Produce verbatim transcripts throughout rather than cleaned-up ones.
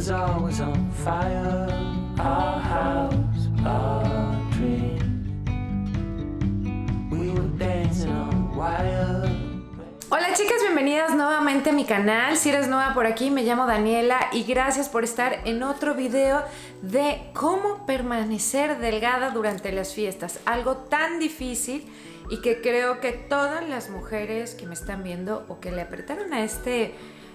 was always on fire. Our house, our dream. We were dancing on wire. Hola chicas, bienvenidas nuevamente a mi canal. Si eres nueva por aquí, me llamo Daniela y gracias por estar en otro video de cómo permanecer delgada durante las fiestas. Algo tan difícil y que creo que todas las mujeres que me están viendo o que le apretaron a este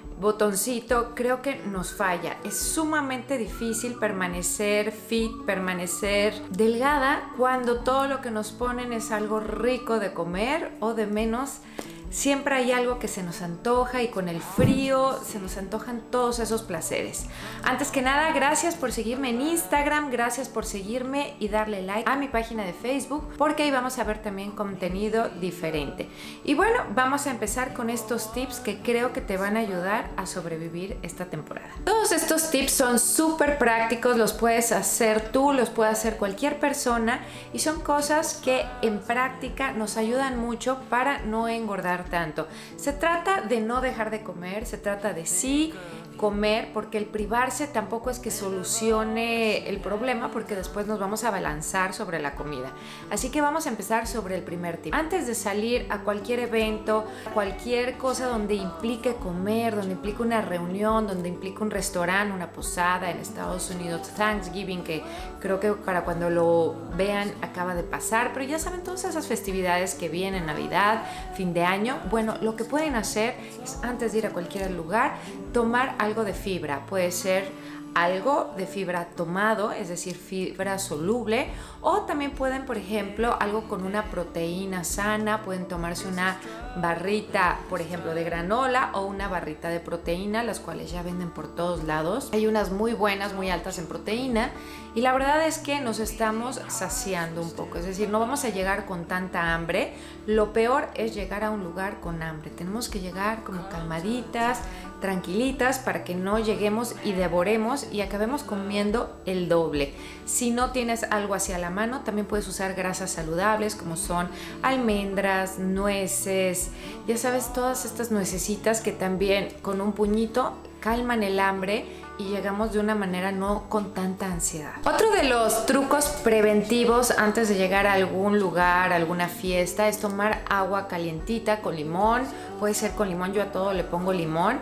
botoncito, creo que nos falla. Es sumamente difícil permanecer fit, permanecer delgada cuando todo lo que nos ponen es algo rico de comer o de menos. Siempre hay algo que se nos antoja y con el frío se nos antojan todos esos placeres. Antes que nada, gracias por seguirme en Instagram, gracias por seguirme y darle like a mi página de Facebook, porque ahí vamos a ver también contenido diferente. Y bueno, vamos a empezar con estos tips que creo que te van a ayudar a sobrevivir esta temporada. Todos estos tips son súper prácticos, los puedes hacer tú, los puede hacer cualquier persona y son cosas que en práctica nos ayudan mucho para no engordar tanto. Se trata de no dejar de comer, se trata de sí comer, porque el privarse tampoco es que solucione el problema, porque después nos vamos a abalanzar sobre la comida. Así que vamos a empezar sobre el primer tip. Antes de salir a cualquier evento, cualquier cosa donde implique comer, donde implique una reunión, donde implique un restaurante, una posada, en Estados Unidos Thanksgiving, que creo que para cuando lo vean acaba de pasar, pero ya saben, todas esas festividades que vienen, Navidad, fin de año. Bueno, lo que pueden hacer es, antes de ir a cualquier lugar, tomar algo de fibra. Puede ser algo de fibra tomado, es decir, fibra soluble, o también pueden, por ejemplo, algo con una proteína sana. Pueden tomarse una barrita, por ejemplo, de granola o una barrita de proteína, las cuales ya venden por todos lados. Hay unas muy buenas, muy altas en proteína, y la verdad es que nos estamos saciando un poco, es decir, no vamos a llegar con tanta hambre. Lo peor es llegar a un lugar con hambre. Tenemos que llegar como calmaditas, tranquilitas, para que no lleguemos y devoremos y acabemos comiendo el doble. Si no tienes algo hacia la mano, también puedes usar grasas saludables, como son almendras, nueces, ya sabes, todas estas nuecesitas que también con un puñito calman el hambre y llegamos de una manera no con tanta ansiedad. Otro de los trucos preventivos antes de llegar a algún lugar, a alguna fiesta, es tomar agua calientita con limón. Puede ser con limón, yo a todo le pongo limón.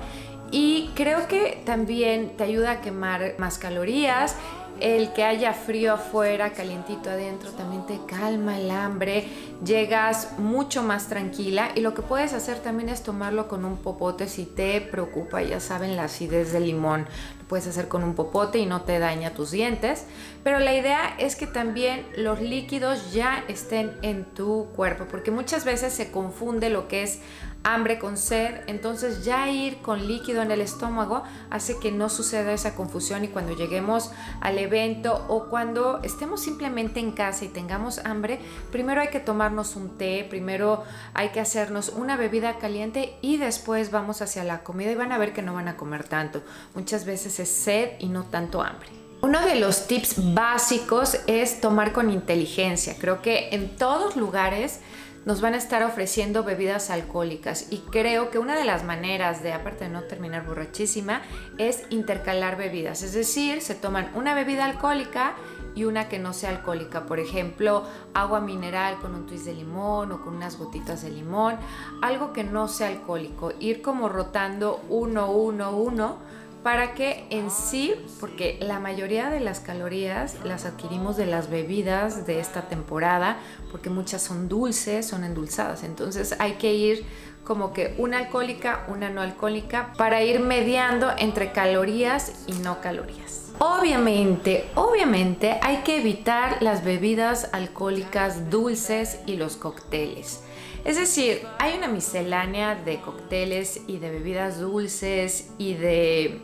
Y creo que también te ayuda a quemar más calorías. El que haya frío afuera, calientito adentro, también te calma el hambre, llegas mucho más tranquila. Y lo que puedes hacer también es tomarlo con un popote si te preocupa, ya saben, la acidez del limón. Lo puedes hacer con un popote y no te daña tus dientes. Pero la idea es que también los líquidos ya estén en tu cuerpo, porque muchas veces se confunde lo que es hambre con sed. Entonces ya ir con líquido en el estómago hace que no suceda esa confusión, y cuando lleguemos al evento o cuando estemos simplemente en casa y tengamos hambre, primero hay que tomarnos un té, primero hay que hacernos una bebida caliente y después vamos hacia la comida, y van a ver que no van a comer tanto. Muchas veces es sed y no tanto hambre. Uno de los tips básicos es tomar con inteligencia. Creo que en todos lugares nos van a estar ofreciendo bebidas alcohólicas, y creo que una de las maneras de, aparte de no terminar borrachísima, es intercalar bebidas. Es decir, se toman una bebida alcohólica y una que no sea alcohólica. Por ejemplo, agua mineral con un twist de limón o con unas gotitas de limón, algo que no sea alcohólico. Ir como rotando uno, uno, uno, para que en sí, porque la mayoría de las calorías las adquirimos de las bebidas de esta temporada, porque muchas son dulces, son endulzadas. Entonces hay que ir como que una alcohólica, una no alcohólica, para ir mediando entre calorías y no calorías. Obviamente, obviamente hay que evitar las bebidas alcohólicas dulces y los cócteles. Es decir, hay una miscelánea de cócteles y de bebidas dulces y de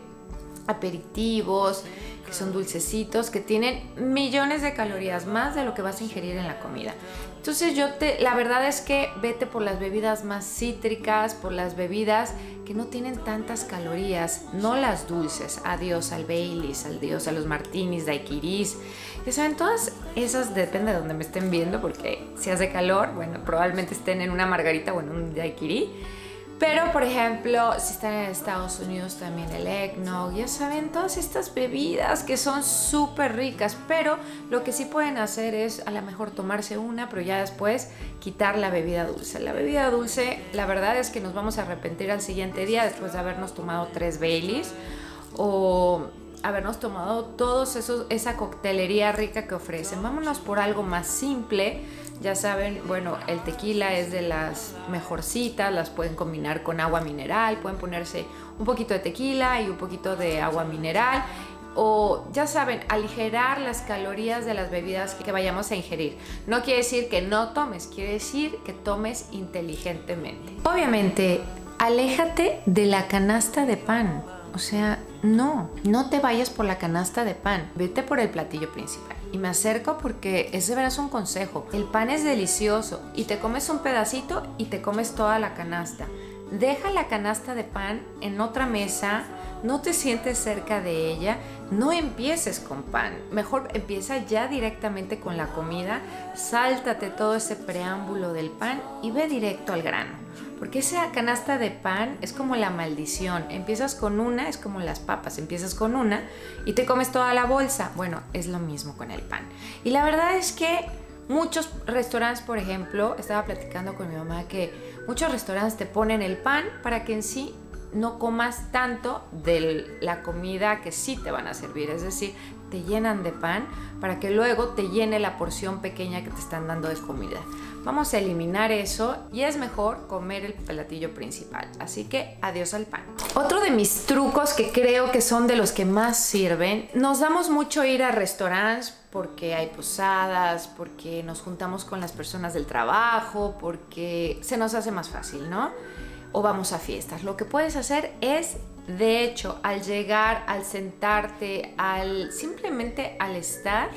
aperitivos que son dulcecitos, que tienen millones de calorías, más de lo que vas a ingerir en la comida. Entonces yo te, la verdad es que vete por las bebidas más cítricas, por las bebidas que no tienen tantas calorías, no las dulces. Adiós al Baileys, adiós a los martinis, daiquiris. Ya saben, todas esas, depende de donde me estén viendo, porque si hace calor, bueno, probablemente estén en una margarita o en un daiquiri. Pero, por ejemplo, si están en Estados Unidos, también el eggnog, ya saben, todas estas bebidas que son súper ricas, pero lo que sí pueden hacer es a lo mejor tomarse una, pero ya después quitar la bebida dulce. La bebida dulce, la verdad es que nos vamos a arrepentir al siguiente día después de habernos tomado tres Baileys o habernos tomado todos esos, esa coctelería rica que ofrecen. Vámonos por algo más simple. Ya saben, bueno, el tequila es de las mejorcitas, las pueden combinar con agua mineral, pueden ponerse un poquito de tequila y un poquito de agua mineral, o ya saben, aligerar las calorías de las bebidas que vayamos a ingerir. No quiere decir que no tomes, quiere decir que tomes inteligentemente. Obviamente, aléjate de la canasta de pan. O sea, no, no te vayas por la canasta de pan, vete por el platillo principal. Y me acerco porque es de veras un consejo. El pan es delicioso y te comes un pedacito y te comes toda la canasta. Deja la canasta de pan en otra mesa, no te sientes cerca de ella, no empieces con pan. Mejor empieza ya directamente con la comida, sáltate todo ese preámbulo del pan y ve directo al grano. Porque esa canasta de pan es como la maldición. Empiezas con una, es como las papas. Empiezas con una y te comes toda la bolsa. Bueno, es lo mismo con el pan. Y la verdad es que muchos restaurantes, por ejemplo, estaba platicando con mi mamá que muchos restaurantes te ponen el pan para que en sí no comas tanto de la comida que sí te van a servir. Es decir, te llenan de pan para que luego te llene la porción pequeña que te están dando de comida. Vamos a eliminar eso y es mejor comer el platillo principal. Así que adiós al pan. Otro de mis trucos que creo que son de los que más sirven, nos damos mucho ir a restaurantes porque hay posadas, porque nos juntamos con las personas del trabajo, porque se nos hace más fácil, ¿no? O vamos a fiestas. Lo que puedes hacer es, de hecho, al llegar, al sentarte, al simplemente al estar,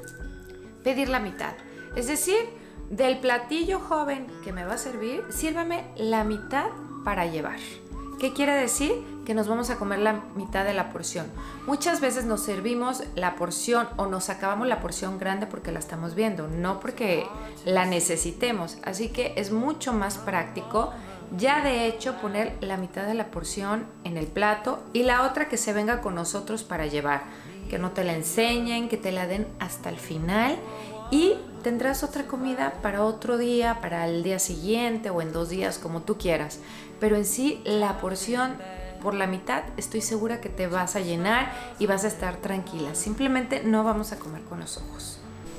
pedir la mitad. Es decir, del platillo joven que me va a servir, sírvame la mitad para llevar. ¿Qué quiere decir? Que nos vamos a comer la mitad de la porción. Muchas veces nos servimos la porción o nos acabamos la porción grande porque la estamos viendo, no porque la necesitemos. Así que es mucho más práctico ya de hecho poner la mitad de la porción en el plato y la otra que se venga con nosotros para llevar. Que no te la enseñen, que te la den hasta el final y tendrás otra comida para otro día, para el día siguiente o en dos días, como tú quieras. Pero en sí, la porción por la mitad, estoy segura que te vas a llenar y vas a estar tranquila. Simplemente no vamos a comer con los ojos.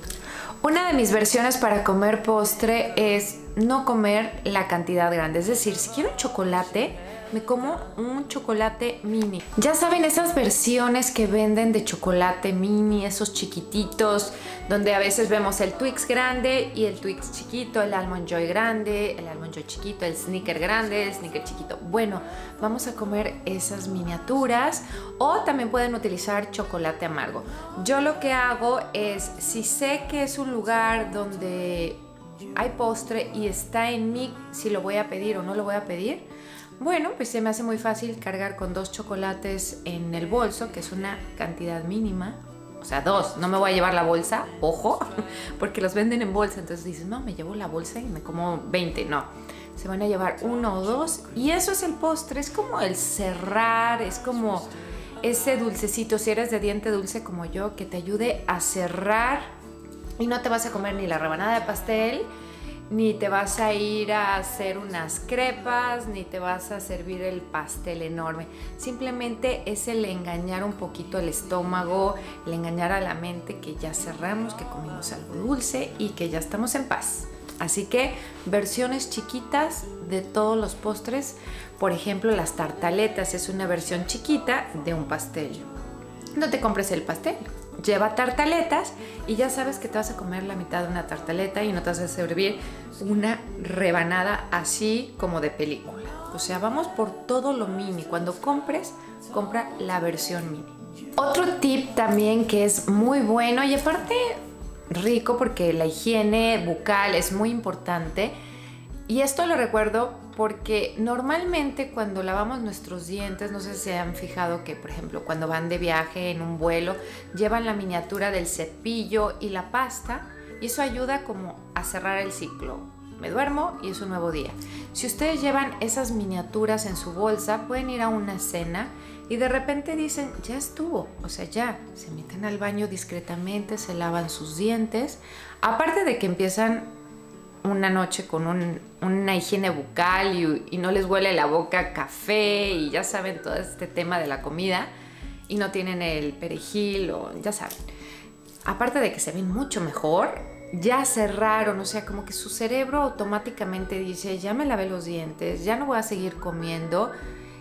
Una de mis versiones para comer postre es no comer la cantidad grande. Es decir, si quiero un chocolate, me como un chocolate mini. Ya saben, esas versiones que venden de chocolate mini, esos chiquititos, donde a veces vemos el Twix grande y el Twix chiquito, el Almond Joy grande, el Almond Joy chiquito, el Snicker grande, el Snicker chiquito. Bueno, vamos a comer esas miniaturas o también pueden utilizar chocolate amargo. Yo lo que hago es, si sé que es un lugar donde hay postre y está en mí si lo voy a pedir o no lo voy a pedir, bueno, pues se me hace muy fácil cargar con dos chocolates en el bolso, que es una cantidad mínima. O sea, dos, no me voy a llevar la bolsa, ojo, porque los venden en bolsa. Entonces dices, no, me llevo la bolsa y me como veinte, no. Se van a llevar uno o dos y eso es el postre. Es como el cerrar, es como ese dulcecito, si eres de diente dulce como yo, que te ayude a cerrar y no te vas a comer ni la rebanada de pastel, ni te vas a ir a hacer unas crepas, ni te vas a servir el pastel enorme. Simplemente es el engañar un poquito el estómago, el engañar a la mente que ya cerramos, que comimos algo dulce y que ya estamos en paz. Así que versiones chiquitas de todos los postres. Por ejemplo, las tartaletas es una versión chiquita de un pastel. No te compres el pastel. Lleva tartaletas y ya sabes que te vas a comer la mitad de una tartaleta y no te vas a servir una rebanada así como de película. O sea, vamos por todo lo mini. Cuando compres, compra la versión mini. Otro tip también que es muy bueno y aparte rico porque la higiene bucal es muy importante. Y esto lo recuerdo porque normalmente cuando lavamos nuestros dientes, no sé si se han fijado que, por ejemplo, cuando van de viaje en un vuelo, llevan la miniatura del cepillo y la pasta y eso ayuda como a cerrar el ciclo. me duermo y es un nuevo día. Si ustedes llevan esas miniaturas en su bolsa, pueden ir a una cena y de repente dicen, ya estuvo, o sea, ya, se meten al baño discretamente, se lavan sus dientes, aparte de que empiezan una noche con un, una higiene bucal y, y no les huele la boca a café y ya saben todo este tema de la comida y no tienen el perejil o ya saben. Aparte de que se ven mucho mejor, ya cerraron, o sea, como que su cerebro automáticamente dice, ya me lavé los dientes, ya no voy a seguir comiendo.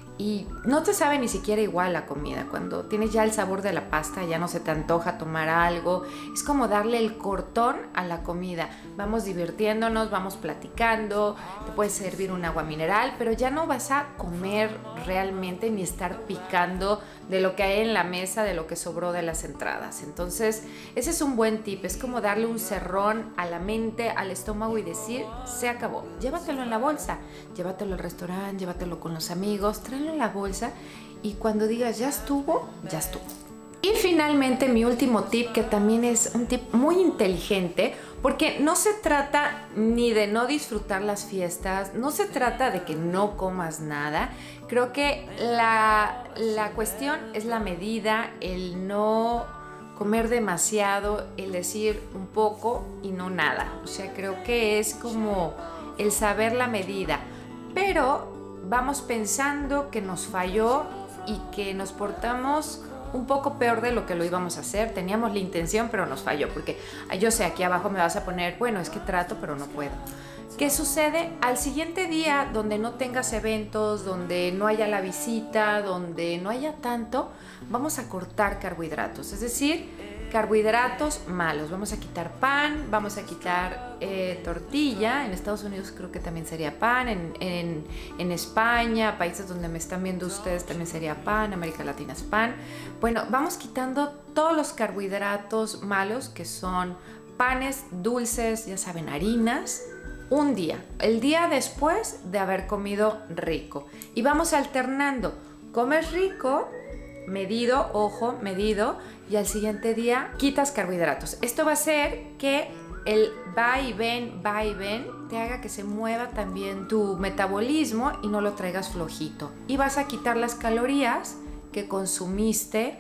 Y no te sabe ni siquiera igual la comida. Cuando tienes ya el sabor de la pasta, ya no se te antoja tomar algo. Es como darle el cortón a la comida. Vamos divirtiéndonos, vamos platicando, te puedes servir un agua mineral, pero ya no vas a comer realmente ni estar picando de lo que hay en la mesa, de lo que sobró de las entradas. Entonces, ese es un buen tip. Es como darle un cerrón a la mente, al estómago y decir, se acabó. Llévatelo en la bolsa, llévatelo al restaurante, llévatelo con los amigos, tráelo en la bolsa y cuando digas ya estuvo, ya estuvo. Y finalmente mi último tip, que también es un tip muy inteligente, porque no se trata ni de no disfrutar las fiestas, no se trata de que no comas nada. Creo que la, la cuestión es la medida, el no comer demasiado, el decir un poco y no nada. O sea, creo que es como el saber la medida, pero vamos pensando que nos falló y que nos portamos un poco peor de lo que lo íbamos a hacer. Teníamos la intención, pero nos falló, porque yo sé, aquí abajo me vas a poner, bueno, es que trato, pero no puedo. ¿Qué sucede? Al siguiente día, donde no tengas eventos, donde no haya la visita, donde no haya tanto, vamos a cortar carbohidratos, es decir, carbohidratos malos. Vamos a quitar pan, vamos a quitar eh, tortilla. En Estados Unidos creo que también sería pan, en, en, en España, países donde me están viendo ustedes también sería pan, América Latina es pan. Bueno, vamos quitando todos los carbohidratos malos, que son panes, dulces, ya saben, harinas, un día, el día después de haber comido rico. Y vamos alternando, comes rico, medido, ojo, medido, y al siguiente día quitas carbohidratos. Esto va a hacer que el va y ven, va y ven, te haga que se mueva también tu metabolismo y no lo traigas flojito. Y vas a quitar las calorías que consumiste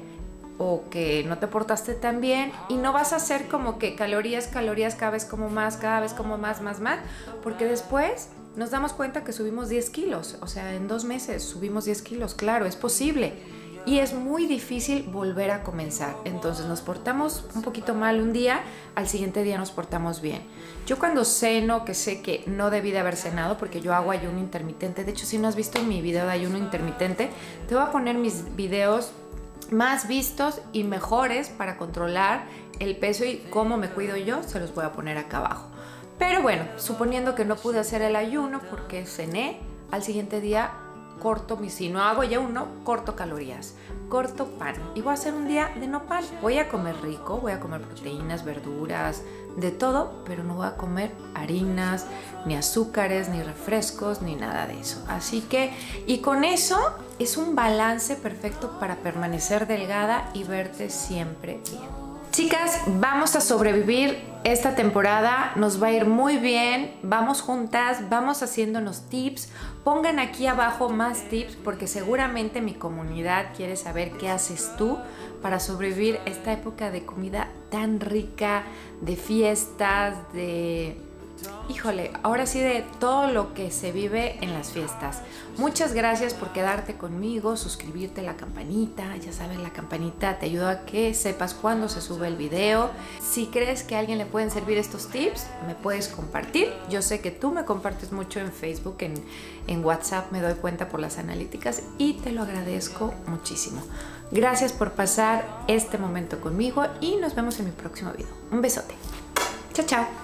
o que no te portaste tan bien, y no vas a hacer como que calorías, calorías, cada vez como más, cada vez como más, más, más, porque después nos damos cuenta que subimos diez kilos, o sea, en dos meses subimos diez kilos, claro, es posible. Y es muy difícil volver a comenzar. Entonces nos portamos un poquito mal un día, al siguiente día nos portamos bien. Yo cuando ceno, que sé que no debí de haber cenado, porque yo hago ayuno intermitente. De hecho, si no has visto mi video de ayuno intermitente, te voy a poner mis videos más vistos y mejores para controlar el peso y cómo me cuido yo, se los voy a poner acá abajo. Pero bueno, suponiendo que no pude hacer el ayuno porque cené, al siguiente día corto, si no hago ya uno, corto calorías, corto pan, y voy a hacer un día de no pan. Voy a comer rico, voy a comer proteínas, verduras, de todo, pero no voy a comer harinas, ni azúcares, ni refrescos, ni nada de eso. Así que, y con eso es un balance perfecto para permanecer delgada y verte siempre bien. Chicas, vamos a sobrevivir esta temporada, nos va a ir muy bien, vamos juntas, vamos haciéndonos tips. Pongan aquí abajo más tips, porque seguramente mi comunidad quiere saber qué haces tú para sobrevivir esta época de comida tan rica, de fiestas, de... Híjole, ahora sí, de todo lo que se vive en las fiestas. Muchas gracias por quedarte conmigo, suscribirte a la campanita. Ya sabes, la campanita te ayuda a que sepas cuándo se sube el video. Si crees que a alguien le pueden servir estos tips, me puedes compartir. Yo sé que tú me compartes mucho en Facebook, en, en WhatsApp, me doy cuenta por las analíticas y te lo agradezco muchísimo. Gracias por pasar este momento conmigo y nos vemos en mi próximo video. Un besote. Chao, chao.